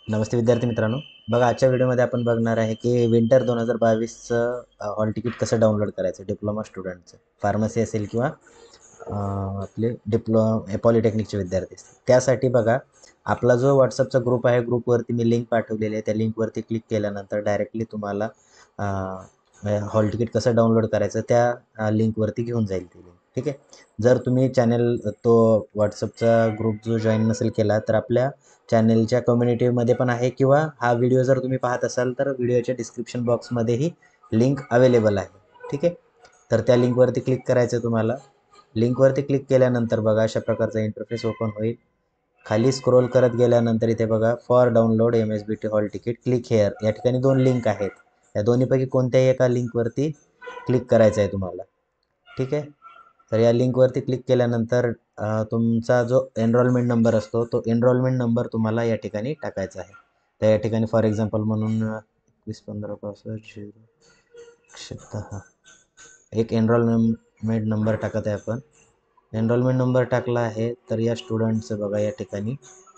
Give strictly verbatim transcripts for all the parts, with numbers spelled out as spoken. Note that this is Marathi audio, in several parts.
नमस्ते विद्यार्थी मित्रांनो. बघा आजच्या व्हिडिओमध्ये आपण बघणार आहे की विंटर दोन हजार बावीसचं हॉल तिकीट कसं डाउनलोड करायचं डिप्लोमा स्टुडंटचं. फार्मसी असेल किंवा अ, आपले डिप्लो पॉलिटेक्निकचे विद्यार्थी असतील. त्यासाठी बघा आपला जो WhatsAppचा ग्रुप आहे, ग्रुपवरती मी लिंक पाठवलेली आहे. त्या लिंकवरती क्लिक केल्यानंतर डायरेक्टली तुम्हाला हॉल तिकीट कसं डाउनलोड करायचं त्या लिंकवरती घेऊन जाईल ती लिंक. ठीक आहे. जर तुम्ही चॅनल तो WhatsAppचा ग्रुप जो जॉईन नसेल केला तर आपल्या चॅनलच्या कम्युनिटीमध्ये पण आहे किंवा हा व्हिडिओ जर तुम्ही पाहत असाल तर व्हिडिओच्या डिस्क्रिप्शन बॉक्समध्येही लिंक अवेलेबल आहे. ठीक आहे. तर त्या लिंकवरती क्लिक करायचं तुम्हाला. लिंकवरती क्लिक केल्यानंतर बघा अशा प्रकारचा इंटरफेस ओपन होईल. खाली स्क्रोल करत गेल्यानंतर इथे बघा for download M S B T hall ticket click here या ठिकाणी दोन लिंक आहेत. या दोन्हीपैकी कोणत्याही एका लिंकवरती क्लिक करायचं आहे तुम्हाला. ठीक आहे. तर या लिंकवरती क्लिक केल्यानंतर तुमचा जो एनरोलमेंट नंबर असतो तो एनरोलमेंट नंबर तुम्हाला या ठिकाणी टाकायचा आहे. तर या ठिकाणी फॉर एक्झाम्पल म्हणून एकवीस पंधरा पासष्ट झिरो एकशे दहा एक एनरोलमेंट नंबर टाकत आहे आपण. एनरोलमेंट नंबर टाकला आहे तर या स्टुडंटचं बघा या ठिकाणी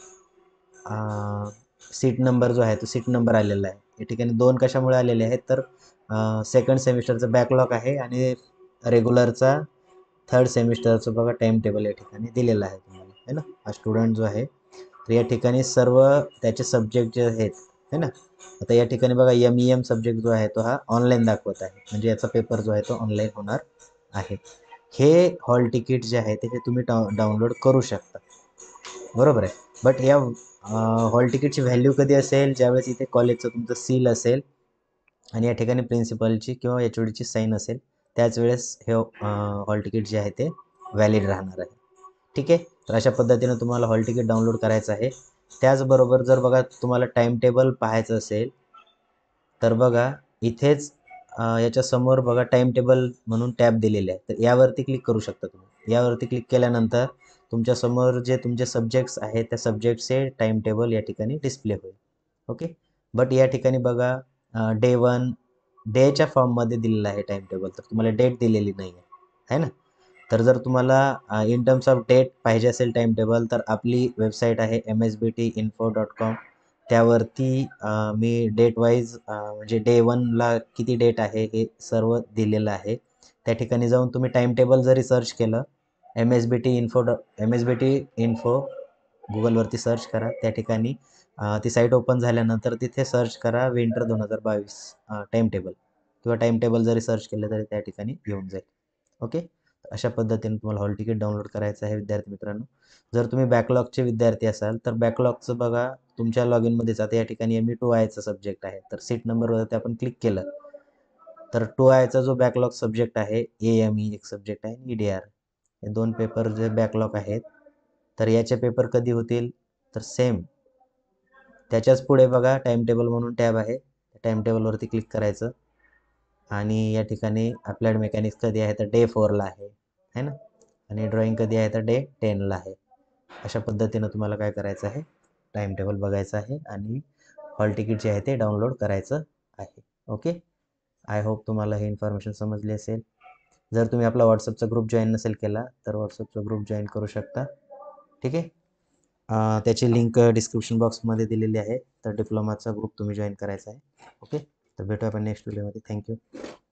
सीट नंबर जो आहे तो सीट नंबर आलेला आहे. या ठिकाणी दोन कशामुळे आलेले आहेत तर सेकंड सेमिस्टरचा बॅकलॉग आहे आणि रेग्युलरचा थर्ड सेमिस्टरचं बघा टाईम टेबल या ठिकाणी दिलेलं आहे तुम्हाला है ना. हा स्टुडंट जो आहे तर या ठिकाणी सर्व त्याचे सब्जेक्ट जे आहेत है ना. आता या ठिकाणी बघा एम ई एम सब्जेक्ट जो आहे तो हा ऑनलाईन दाखवत आहे, म्हणजे याचा पेपर जो आहे तो ऑनलाईन होणार आहे. हे हॉल तिकीट जे आहे ते हे तुम्ही डाउ डाउनलोड करू शकता, बरोबर आहे. बट या हॉल तिकीटची व्हॅल्यू कधी असेल ज्यावेळेस इथे कॉलेजचं तुमचं सील असेल आणि या ठिकाणी प्रिन्सिपलची किंवा एच ओ डीची साईन असेल त्याच वेळेस हे हॉल तिकीट जे आहे ते व्हॅलिड राहणार आहे. ठीक आहे. तर अशा पद्धतीनं तुम्हाला हॉल तिकीट डाउनलोड करायचं आहे. त्याचबरोबर जर बघा तुम्हाला टाईम टेबल पाहायचं असेल तर बघा इथेच याच्यासमोर बघा टाईम टेबल म्हणून टॅब दिलेले आहे. तर यावरती क्लिक करू शकता तुम्ही. यावरती क्लिक केल्यानंतर तुमच्यासमोर जे तुमचे सब्जेक्ट्स आहेत त्या सब्जेक्टचे टाईम टेबल या ठिकाणी डिस्प्ले होईल. ओके. बट या ठिकाणी बघा डे वन डेच्या फॉर्ममध्ये दिलेलं आहे टाईम टेबल, तर तुम्हाला डेट दिलेली नाही आहे है ना. तर जर तुम्हाला इन टर्म्स ऑफ डेट पाहिजे असेल टाईम टेबल तर आपली वेबसाईट आहे M S B T info dot com. त्यावरती मी डेट वाईज म्हणजे डे वनला किती डेट आहे हे सर्व दिलेलं आहे. त्या ठिकाणी जाऊन तुम्ही टाईम टेबल जरी सर्च केलं M S B T info dot M S B T info गुगलवरती सर्च करा. त्या ठिकाणी ती साईट ओपन झाल्यानंतर तिथे सर्च करा विंटर दोन हजार बावीस टाईम टेबल किंवा टाईम टेबल जरी सर्च केलं तरी त्या ठिकाणी येऊन जाईल. ओके. अशा पद्धतीने तुम्हाला हॉल तिकीट डाउनलोड करायचं आहे विद्यार्थी मित्रांनो. जर तुम्ही बॅकलॉगचे विद्यार्थी असाल तर बॅकलॉगचं बघा तुमच्या लॉग इनमध्येच आता या ठिकाणी एम ई टू आयचा सब्जेक्ट आहे. तर सीट नंबरवरती आपण क्लिक केलं तर टू आयचा जो बॅकलॉग सब्जेक्ट आहे ए एम ई एक सब्जेक्ट आहे आणि ई डी आर हे दोन पेपर जे बॅकलॉग आहेत तर याचे पेपर कधी होतील तर सेम त्याच्याच पुढे बघा टाईम टेबल म्हणून टॅब आहे. टाईम टेबलवरती क्लिक करायचं आणि या ठिकाणी अप्लाइड मेकॅनिक्स कधी आहे तर डे फोरला आहे है ना. आणि ड्रॉइंग कधी आहे तर डे टेनला आहे. अशा पद्धतीनं तुम्हाला काय करायचं आहे टाईम टेबल बघायचं आहे आणि हॉल तिकीट जे आहे ते डाउनलोड करायचं आहे. ओके. आय होप तुम्हाला हे इन्फॉर्मेशन समजली असेल. जर तुम्ही आपला व्हॉट्सअपचा ग्रुप जॉईन नसेल केला तर व्हॉट्सअपचा ग्रुप जॉईन करू शकता. ठीक आहे. त्याची लिंक डिस्क्रिप्शन बॉक्समध्ये दिलेली आहे. तर डिप्लोमाचा ग्रुप तुम्ही जॉईन करायचा आहे. ओके. तर भेटू आपण नेक्स्ट व्हिडिओमध्ये. थँक्यू.